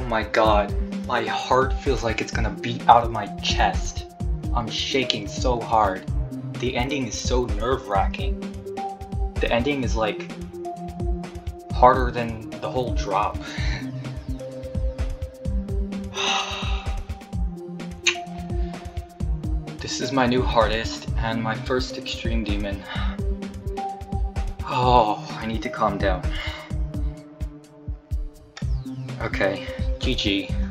my god, my heart feels like it's gonna beat out of my chest. I'm shaking so hard. The ending is so nerve-wracking. The ending is like harder than the whole drop. This is my new hardest and my first extreme demon. Oh, I need to calm down. Okay, GG.